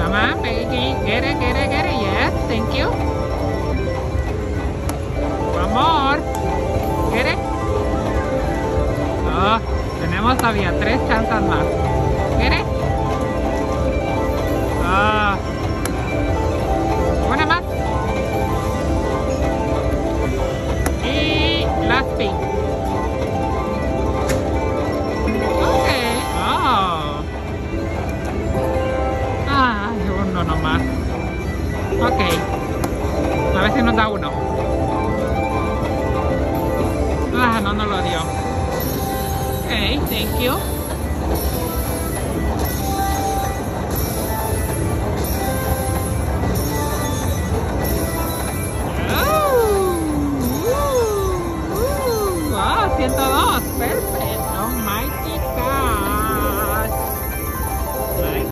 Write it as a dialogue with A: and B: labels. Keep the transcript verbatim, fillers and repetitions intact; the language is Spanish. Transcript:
A: Come on, baby. Get it, get it, get it. Yes, thank you. One more. Get it. Oh, tenemos todavía tres chances más. Get it. Ah. Una más. Y last pick. Ok. Oh. Ah, uno nomás. Ok. A ver si nos da uno. Ah, no nos lo dio. Ok, thank you.